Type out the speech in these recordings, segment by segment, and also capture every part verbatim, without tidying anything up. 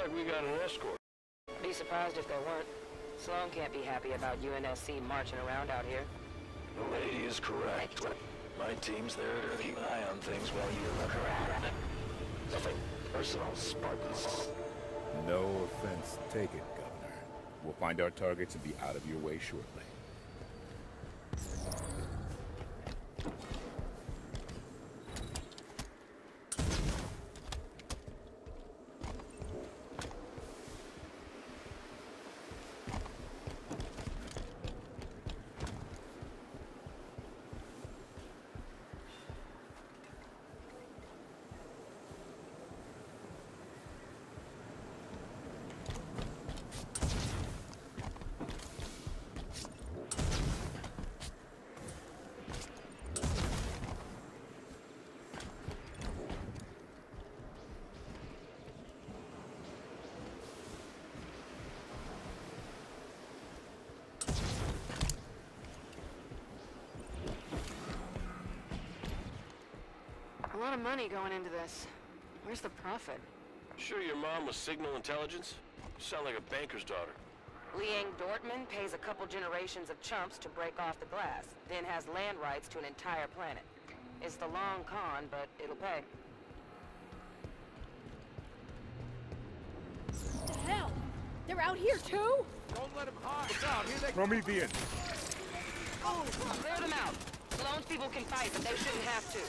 like we got an escort. Be surprised if there weren't. Sloan can't be happy about U N S C marching around out here. The lady is correct. My team's there to keep an eye on things while you look around. Nothing personal, Spartans. No offense taken, Governor. We'll find our targets and be out of your way shortly. A lot of money going into this. Where's the profit? Sure your mom was signal intelligence? You sound like a banker's daughter. Liang Dortmund pays a couple generations of chumps to break off the glass, then has land rights to an entire planet. It's the long con, but it'll pay. What the hell? They're out here too? Don't let them hide! Look out, here they come! Promethean! Oh, clear them out. Sloan's people can fight, but they shouldn't have to.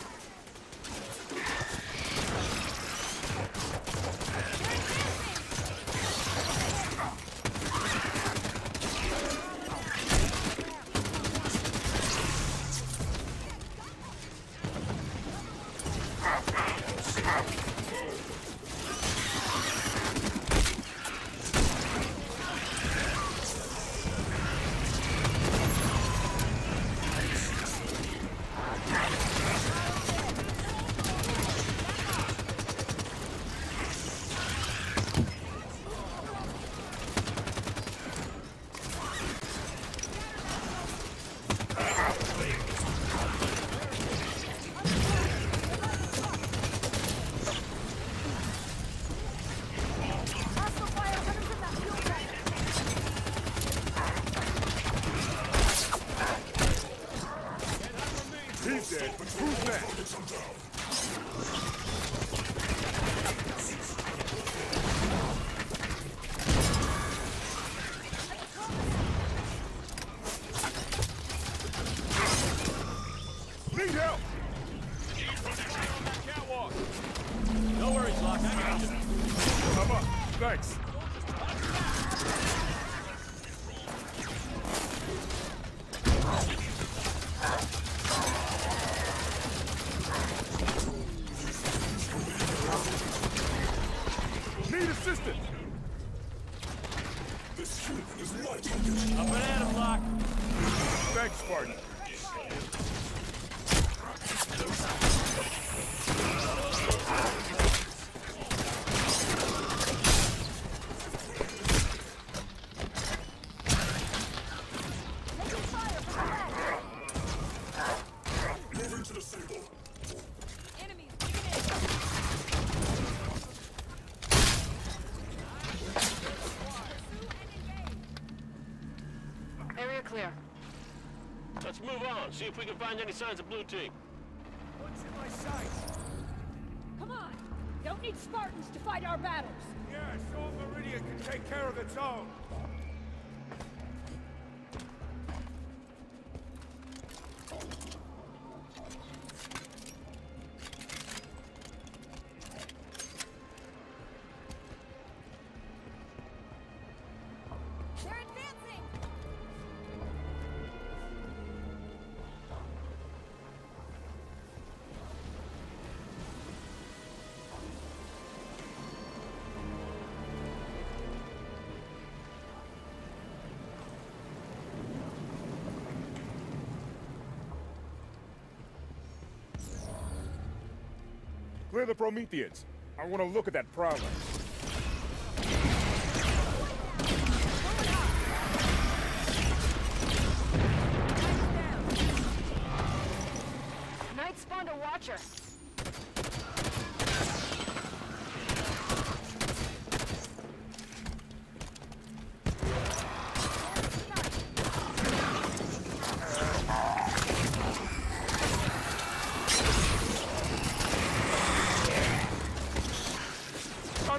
He's dead, but who's next? Need help! No worries, Locke. I got you. I'm up. Thanks. Need assistance! This ship is my target. Up and at him, Locke. Thanks, Spartan. Moving to the stable. Enemies, digging in. Area clear. Let's move on, see if we can find any signs of blue team. What's in my sights? Come on. Don't need Spartans to fight our battles. Yeah, sure Meridian can take care of its own. They're advancing! Clear the Prometheans. I want to look at that prowler. Knight spawned a watcher.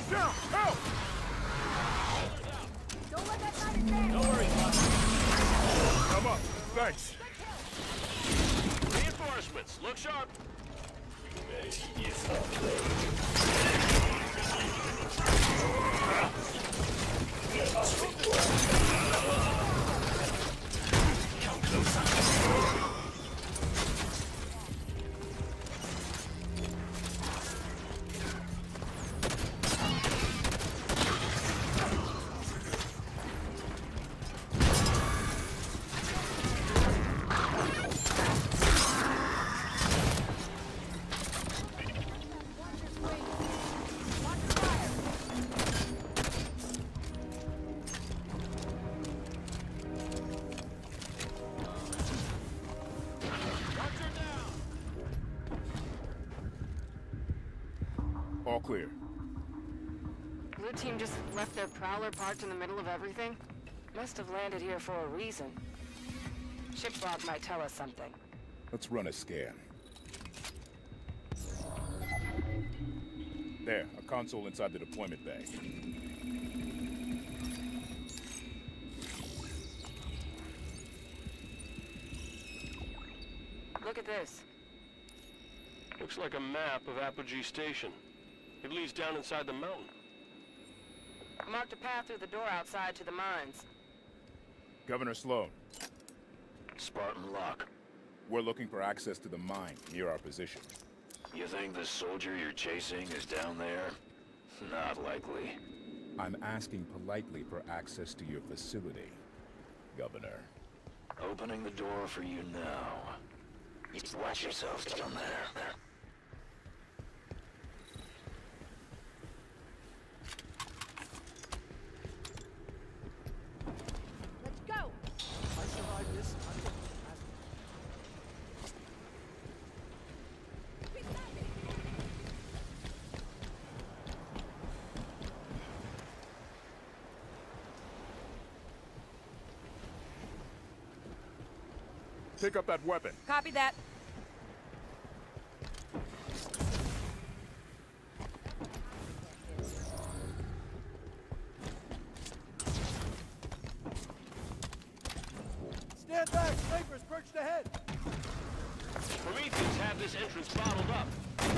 down! Help! Don't let that knight advance! No worries, Locke. Come up. Thanks. Reinforcements, look sharp. All clear. Blue team just left their prowler parked in the middle of everything? Must have landed here for a reason. Ship's log might tell us something. Let's run a scan. There, a console inside the deployment bay. Look at this. Looks like a map of Apogee Station. It leads down inside the mountain. Marked a path through the door outside to the mines. Governor Sloan, Spartan Locke. we're looking for access to the mine near our position. You think the soldier you're chasing is down there? Not likely. I'm asking politely for access to your facility, Governor. Opening the door for you now. You watch yourselves down there. Let's go! I survived this. Pick up that weapon. Copy that. Stand back! Snipers perched ahead! Prometheans have this entrance bottled up.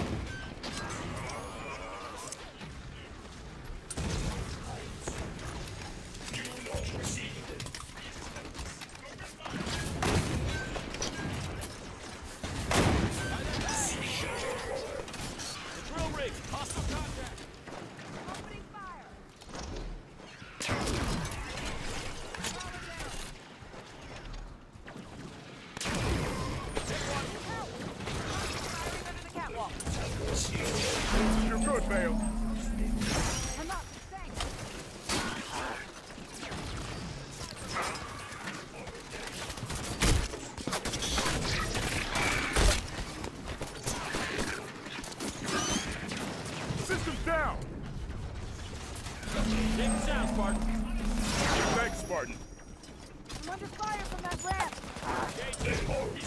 The drill rig! Hostile contact! Opening fire! Firing under the catwalk. You're good, Mayo. I'm up. Thanks. Systems down! Take us down, Spartan! Thanks, Spartan. I'm under fire from that ramp.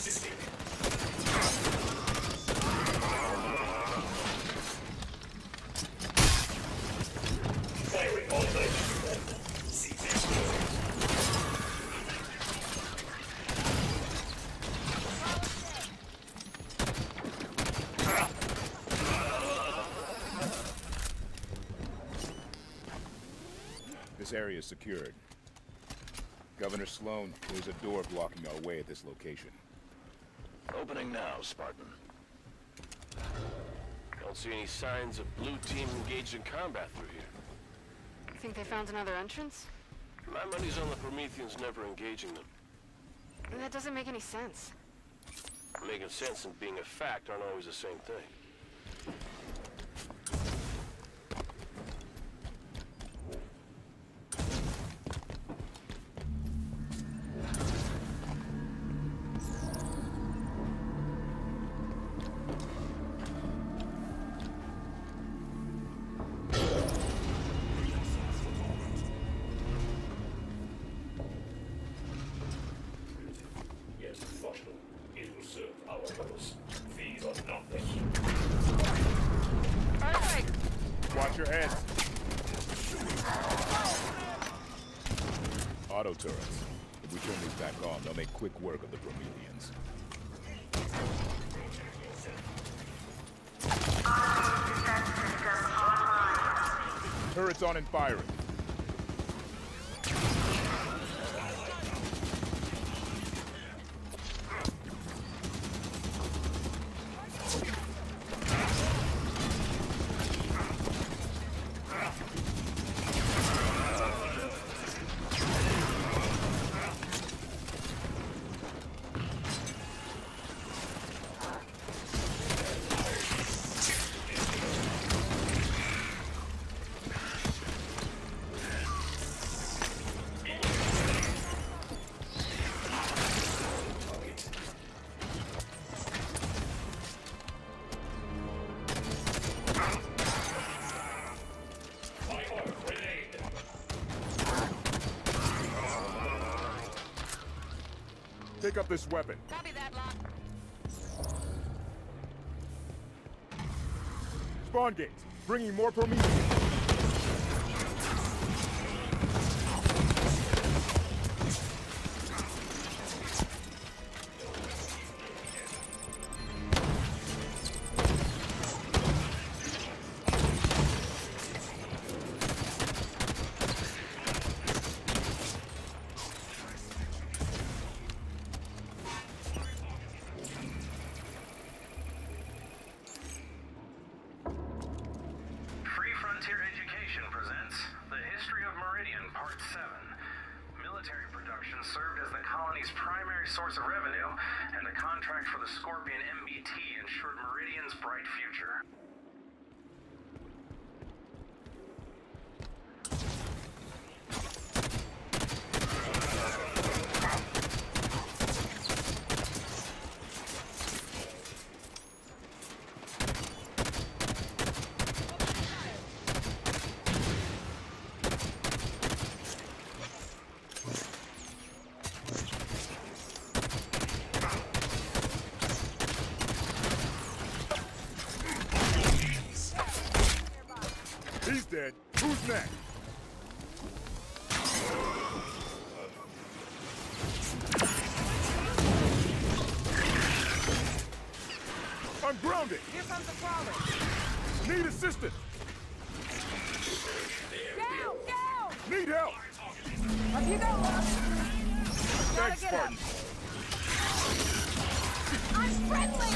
This area is secured. Governor Sloan, there's a door blocking our way at this location. Opening now, Spartan. Don't see any signs of blue team engaged in combat through here. Think they found another entrance? My money's on the Prometheans never engaging them. That doesn't make any sense. Making sense and being a fact aren't always the same thing. Yes, functional. It will serve our purpose. These are not the Earthquake! Watch your heads. auto turrets. If we turn these back on, they'll make quick work of the Prometheans. Turrets on and firing. Pick up this weapon. Copy that, Locke. Spawn gates, bringing more Prometheans. Served as the colony's primary source of revenue, and the contract for the Scorpion M B T ensured Meridian's bright future. He's dead. Who's next? I'm grounded. Here comes the crawler. Need assistance. Down! Down! Need help. Up you go, Locke. Thanks, get Spartan. I'm friendly!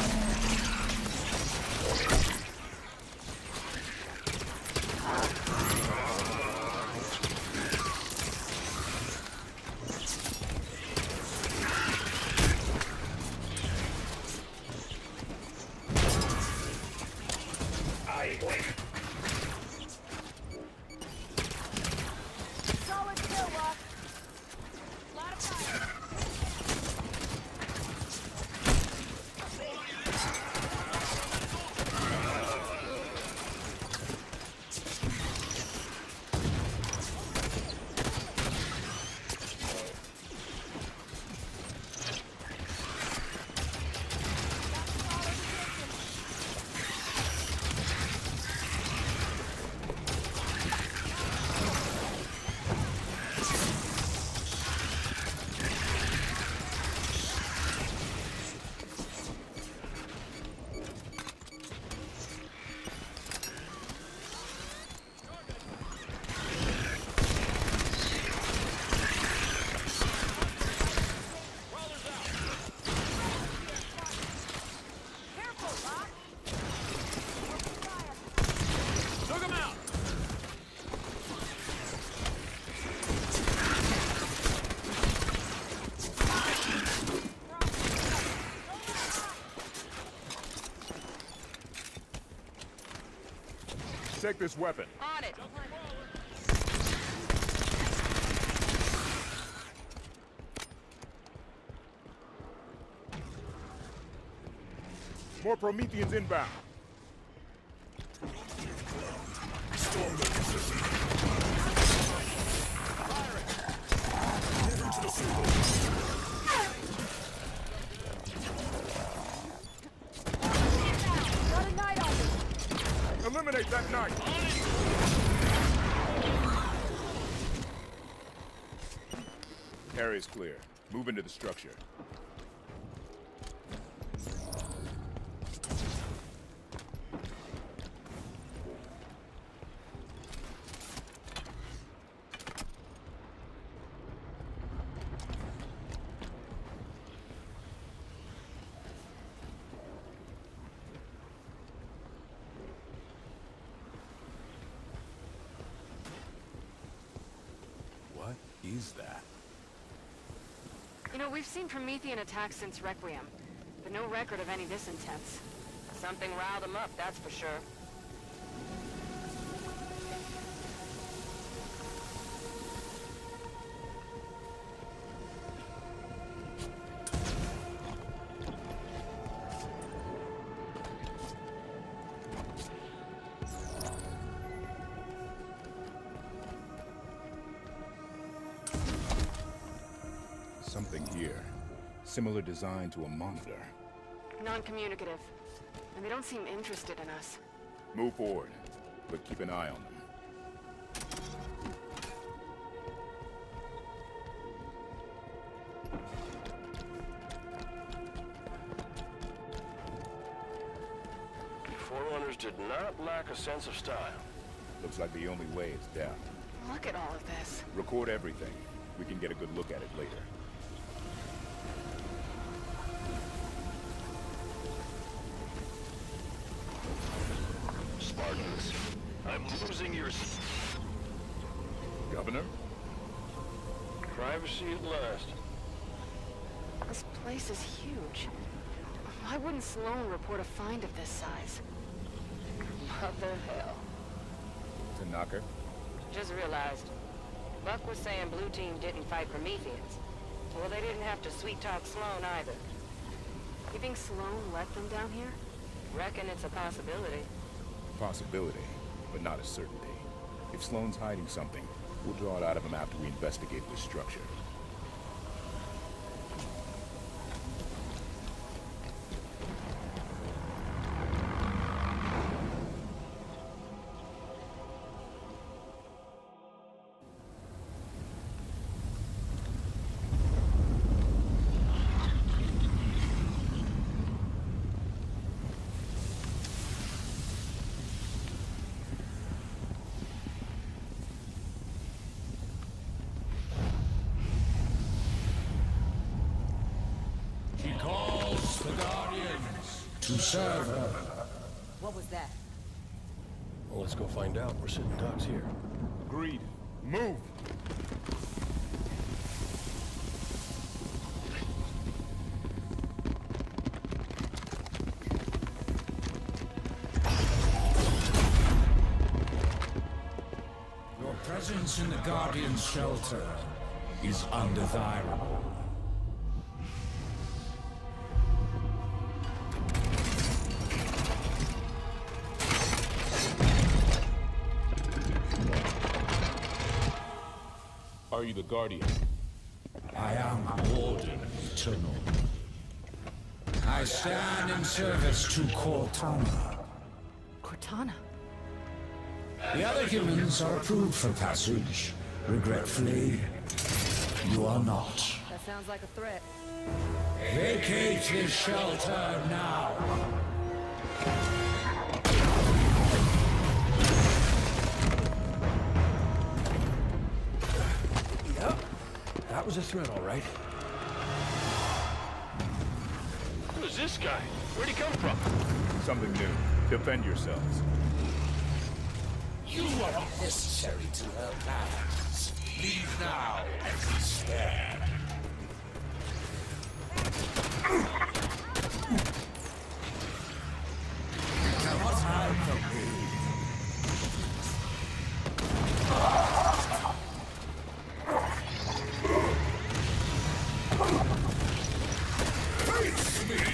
Solid kill, Locke. Lot of fire. Take this weapon. On it. More Prometheans inbound. Got a knight on me. Eliminate that knight. Area's clear. Move into the structure. What is that? You know, we've seen Promethean attacks since Requiem, but no record of any this intense. Something riled them up, that's for sure. Something here. Similar design to a monitor. Non-communicative. And they don't seem interested in us. Move forward, but keep an eye on them. Forerunners did not lack a sense of style. Looks like the only way is down. Look at all of this. Record everything. We can get a good look at it later. Spartans, I'm losing your... Governor? Privacy at last. This place is huge. Why wouldn't Sloan report a find of this size? Mother hell. Tanaka? Just realized. Buck was saying Blue Team didn't fight Prometheans. Well, they didn't have to sweet-talk Sloan either. You think Sloan let them down here? Reckon it's a possibility. Possibility, but not a certainty. If Sloan's hiding something, we'll draw it out of him after we investigate this structure. To serve her. What was that? Well, let's go find out. We're sitting ducks here. Agreed. Move! Your presence in the Guardian's shelter is undesirable. Are you the Guardian? I am Warden Eternal. I stand in service to Cortana. Cortana? The other humans are approved for passage. Regretfully, you are not. That sounds like a threat. Vacate his shelter now. That was a threat, all right. Who is this guy? Where'd he come from? Something new. Defend yourselves. You are not necessary to her plans. Leave now and be spared. You cannot hide from me. Face me!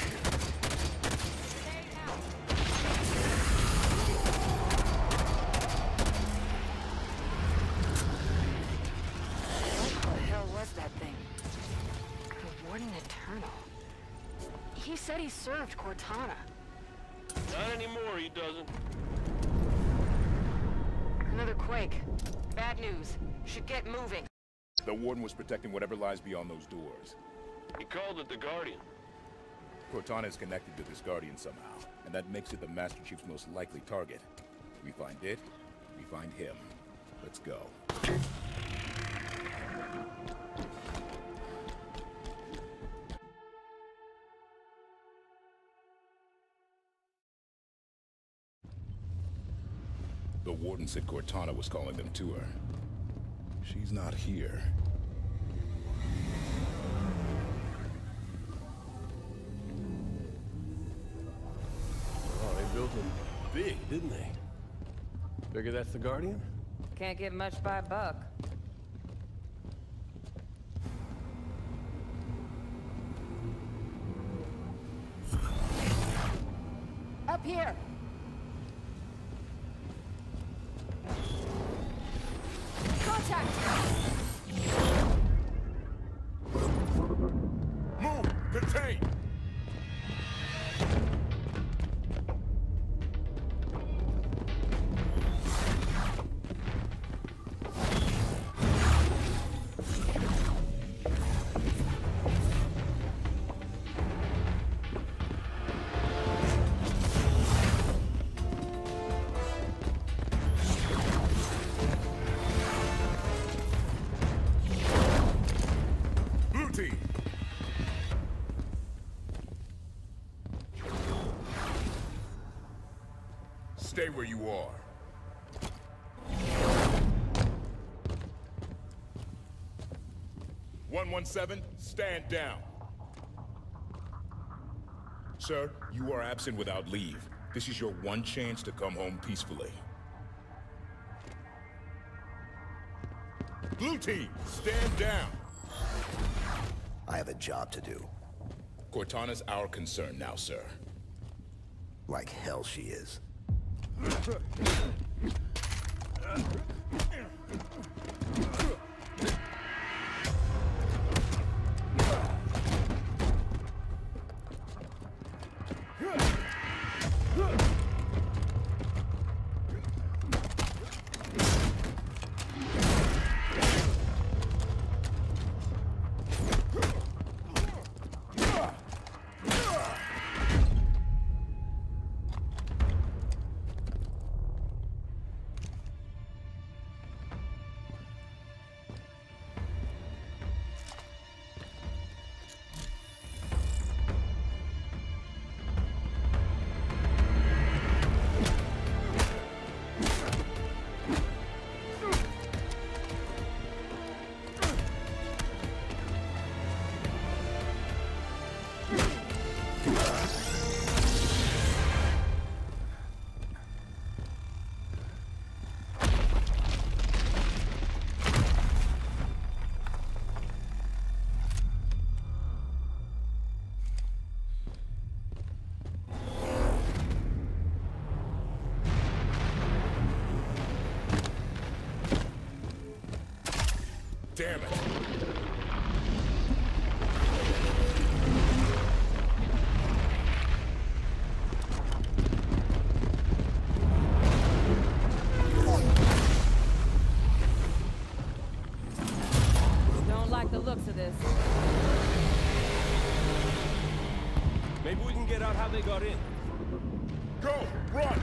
What the hell was that thing? The Warden Eternal. He said he served Cortana. Not anymore, he doesn't. Another quake. Bad news. Should get moving. The Warden was protecting whatever lies beyond those doors. He called it the Guardian. Cortana is connected to this Guardian somehow, and that makes it the Master Chief's most likely target. We find it, we find him. Let's go. The Warden said Cortana was calling them to her. She's not here. Oh, they built him big, didn't they? Figure that's the Guardian? Can't get much by Buck. Up here! Contact! Move! Contain! Stay where you are. one one seven, stand down. Sir, you are absent without leave. This is your one chance to come home peacefully. Blue team, stand down. I have a job to do. Cortana's our concern now, sir. Like hell she is. Damn it! Don't like the looks of this. Maybe we can get out how they got in. Go! Run!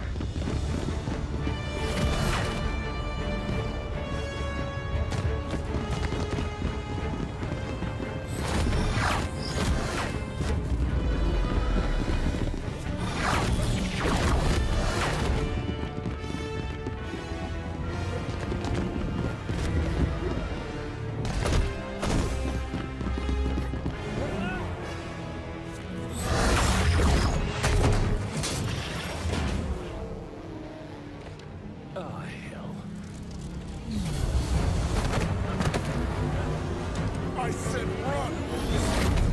I said run!